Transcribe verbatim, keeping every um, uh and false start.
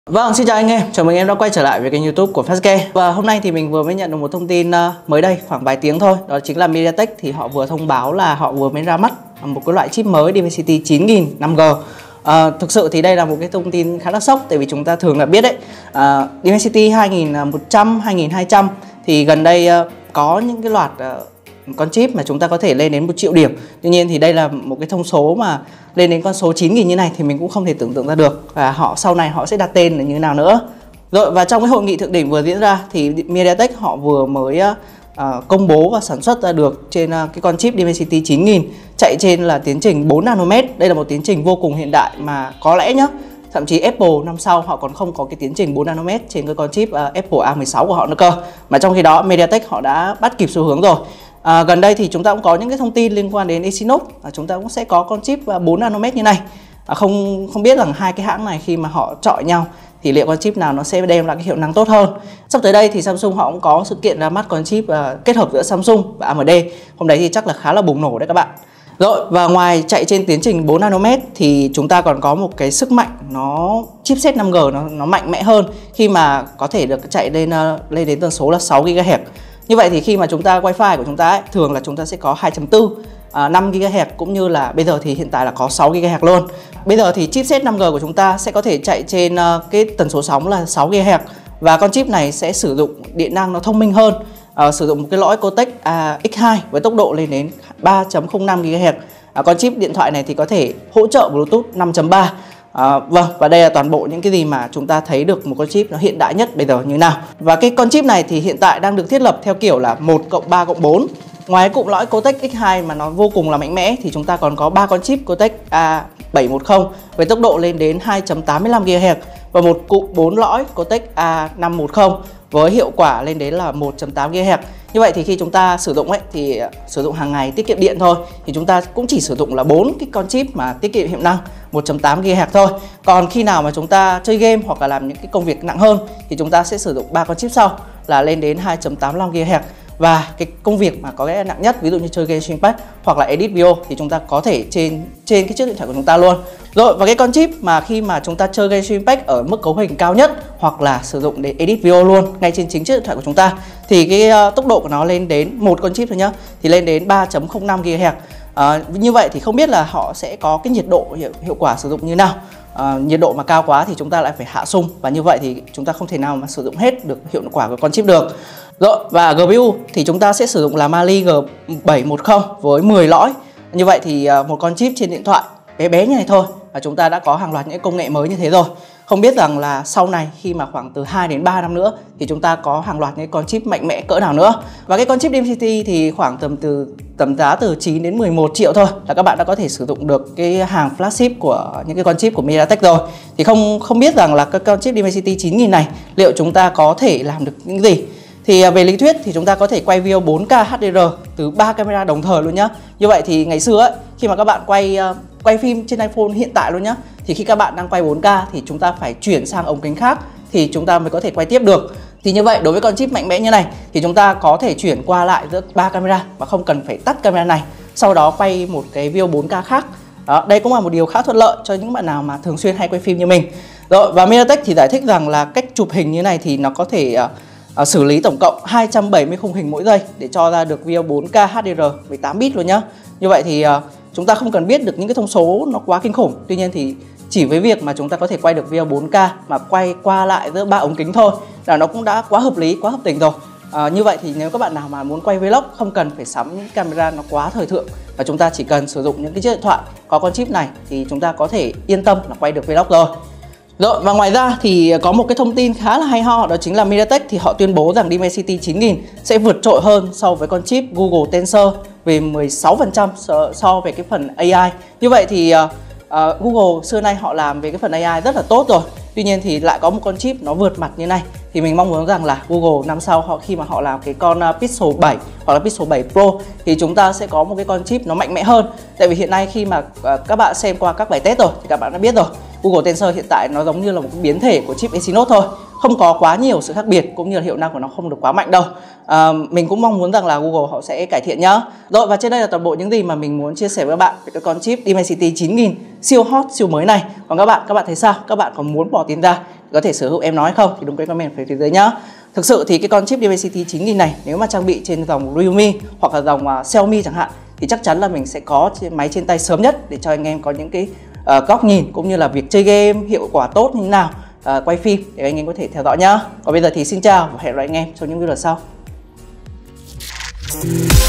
Vâng, xin chào anh em, chào mừng em đã quay trở lại với kênh YouTube của Fastgame. Và hôm nay thì mình vừa mới nhận được một thông tin mới đây, khoảng vài tiếng thôi. Đó chính là MediaTek thì họ vừa thông báo là họ vừa mới ra mắt một cái loại chip mới Dimensity chín nghìn năm G. À, thực sự thì đây là một cái thông tin khá là sốc, tại vì chúng ta thường là biết đấy, à, Dimensity hai nghìn một trăm, hai nghìn hai trăm thì gần đây uh, có những cái loạt uh, con chip mà chúng ta có thể lên đến một triệu điểm. Tuy nhiên thì đây là một cái thông số mà lên đến con số chín nghìn như này thì mình cũng không thể tưởng tượng ra được, và họ sau này họ sẽ đặt tên là như thế nào nữa. Rồi, và trong cái hội nghị thượng đỉnh vừa diễn ra thì MediaTek họ vừa mới uh, công bố và sản xuất ra được trên uh, cái con chip Dimensity chín nghìn chạy trên là tiến trình bốn nanomet. Đây là một tiến trình vô cùng hiện đại mà có lẽ nhá, thậm chí Apple năm sau họ còn không có cái tiến trình bốn nanomet trên cái con chip uh, Apple A mười sáu của họ nữa cơ. Mà trong khi đó MediaTek họ đã bắt kịp xu hướng rồi. À, gần đây thì chúng ta cũng có những cái thông tin liên quan đến Exynos, à, chúng ta cũng sẽ có con chip bốn nanomet như này. À, không không biết rằng hai cái hãng này khi mà họ chọi nhau thì liệu con chip nào nó sẽ đem lại cái hiệu năng tốt hơn. Sắp tới đây thì Samsung họ cũng có sự kiện ra mắt con chip uh, kết hợp giữa Samsung và A M D. Hôm đấy thì chắc là khá là bùng nổ đấy các bạn. Rồi, và ngoài chạy trên tiến trình bốn nanomet thì chúng ta còn có một cái sức mạnh nó chipset năm G nó nó mạnh mẽ hơn, khi mà có thể được chạy lên uh, lên đến tần số là sáu gigahertz. Như vậy thì khi mà chúng ta Wi-Fi của chúng ta ấy, thường là chúng ta sẽ có hai chấm bốn, à, năm gigahertz, cũng như là bây giờ thì hiện tại là có sáu gigahertz luôn. Bây giờ thì chipset năm G của chúng ta sẽ có thể chạy trên uh, cái tần số sóng là sáu gigahertz, và con chip này sẽ sử dụng điện năng nó thông minh hơn, uh, sử dụng một cái lõi Cortex A X hai với tốc độ lên đến ba chấm không năm gigahertz. Uh, con chip điện thoại này thì có thể hỗ trợ Bluetooth năm chấm ba. À, vâng, và đây là toàn bộ những cái gì mà chúng ta thấy được một con chip nó hiện đại nhất bây giờ như nào. Và cái con chip này thì hiện tại đang được thiết lập theo kiểu là một cộng ba cộng bốn. Ngoài cụm lõi Cortex X hai mà nó vô cùng là mạnh mẽ thì chúng ta còn có ba con chip Cortex A bảy một không với tốc độ lên đến hai chấm tám mươi lăm gigahertz và một cụm bốn lõi Cortex A năm một không với hiệu quả lên đến là một chấm tám gigahertz. Như vậy thì khi chúng ta sử dụng ấy thì sử dụng hàng ngày tiết kiệm điện thôi thì chúng ta cũng chỉ sử dụng là bốn cái con chip mà tiết kiệm hiệu năng một chấm tám gigahertz thôi. Còn khi nào mà chúng ta chơi game hoặc là làm những cái công việc nặng hơn thì chúng ta sẽ sử dụng ba con chip sau là lên đến hai chấm tám mươi lăm gigahertz. Và cái công việc mà có lẽ nặng nhất, ví dụ như chơi game stream pack hoặc là edit video thì chúng ta có thể trên trên cái chiếc điện thoại của chúng ta luôn. Rồi, và cái con chip mà khi mà chúng ta chơi game stream pack ở mức cấu hình cao nhất hoặc là sử dụng để edit video luôn ngay trên chính chiếc điện thoại của chúng ta thì cái uh, tốc độ của nó lên đến một con chip thôi nhá, thì lên đến ba chấm không năm gigahertz. Uh, như vậy thì không biết là họ sẽ có cái nhiệt độ hiệu, hiệu quả sử dụng như nào. Uh, nhiệt độ mà cao quá thì chúng ta lại phải hạ xung, và như vậy thì chúng ta không thể nào mà sử dụng hết được hiệu quả của con chip được. Rồi, và giê pê u thì chúng ta sẽ sử dụng là Mali G bảy một không với mười lõi. Như vậy thì uh, một con chip trên điện thoại bé bé như này thôi và chúng ta đã có hàng loạt những công nghệ mới như thế rồi. Không biết rằng là sau này khi mà khoảng từ hai đến ba năm nữa thì chúng ta có hàng loạt những con chip mạnh mẽ cỡ nào nữa. Và cái con chip Dimensity thì khoảng tầm từ tầm giá từ chín đến mười một triệu thôi là các bạn đã có thể sử dụng được cái hàng flagship của những cái con chip của MediaTek rồi. Thì không không biết rằng là cái con chip Dimensity chín nghìn này liệu chúng ta có thể làm được những gì. Thì về lý thuyết thì chúng ta có thể quay video bốn K H D R từ ba camera đồng thời luôn nhá. Như vậy thì ngày xưa ấy, khi mà các bạn quay uh, quay phim trên iPhone hiện tại luôn nhá, thì khi các bạn đang quay bốn K thì chúng ta phải chuyển sang ống kính khác thì chúng ta mới có thể quay tiếp được. Thì như vậy đối với con chip mạnh mẽ như này thì chúng ta có thể chuyển qua lại giữa ba camera mà không cần phải tắt camera này, sau đó quay một cái video bốn K khác. Đó, đây cũng là một điều khá thuận lợi cho những bạn nào mà thường xuyên hay quay phim như mình. Rồi, và MediaTek thì giải thích rằng là cách chụp hình như này thì nó có thể uh, uh, xử lý tổng cộng hai trăm bảy mươi khung hình mỗi giây để cho ra được video bốn K H D R với tám bit luôn nhá. Như vậy thì uh, chúng ta không cần biết được những cái thông số nó quá kinh khủng. Tuy nhiên thì chỉ với việc mà chúng ta có thể quay được video bốn K mà quay qua lại giữa ba ống kính thôi là nó cũng đã quá hợp lý, quá hợp tình rồi. À, như vậy thì nếu các bạn nào mà muốn quay vlog không cần phải sắm những camera nó quá thời thượng, và chúng ta chỉ cần sử dụng những cái chiếc điện thoại có con chip này thì chúng ta có thể yên tâm là quay được vlog rồi. Rồi, và ngoài ra thì có một cái thông tin khá là hay ho, đó chính là MediaTek thì họ tuyên bố rằng Dimensity chín nghìn sẽ vượt trội hơn so với con chip Google Tensor về mười sáu phần trăm so, so về cái phần A I. Như vậy thì uh, uh, Google xưa nay họ làm về cái phần A I rất là tốt rồi. Tuy nhiên thì lại có một con chip nó vượt mặt như này thì mình mong muốn rằng là Google năm sau họ khi mà họ làm cái con uh, Pixel bảy hoặc là Pixel bảy Pro thì chúng ta sẽ có một cái con chip nó mạnh mẽ hơn. Tại vì hiện nay khi mà uh, các bạn xem qua các bài test rồi thì các bạn đã biết rồi, Google Tensor hiện tại nó giống như là một cái biến thể của chip Exynos thôi, không có quá nhiều sự khác biệt, cũng như là hiệu năng của nó không được quá mạnh đâu. À, mình cũng mong muốn rằng là Google họ sẽ cải thiện nhá. Rồi, và trên đây là toàn bộ những gì mà mình muốn chia sẻ với các bạn về cái con chip Dimensity chín nghìn siêu hot, siêu mới này. Còn các bạn, các bạn thấy sao? Các bạn có muốn bỏ tiền ra có thể sở hữu em nói hay không thì đừng quên comment phía dưới nhá. Thực sự thì cái con chip Dimensity chín nghìn này nếu mà trang bị trên dòng Realme hoặc là dòng uh, Xiaomi chẳng hạn thì chắc chắn là mình sẽ có máy trên tay sớm nhất để cho anh em có những cái uh, góc nhìn cũng như là việc chơi game hiệu quả tốt như thế nào, uh, quay phim để anh em có thể theo dõi nhá. Còn bây giờ thì xin chào và hẹn gặp lại anh em trong những video sau.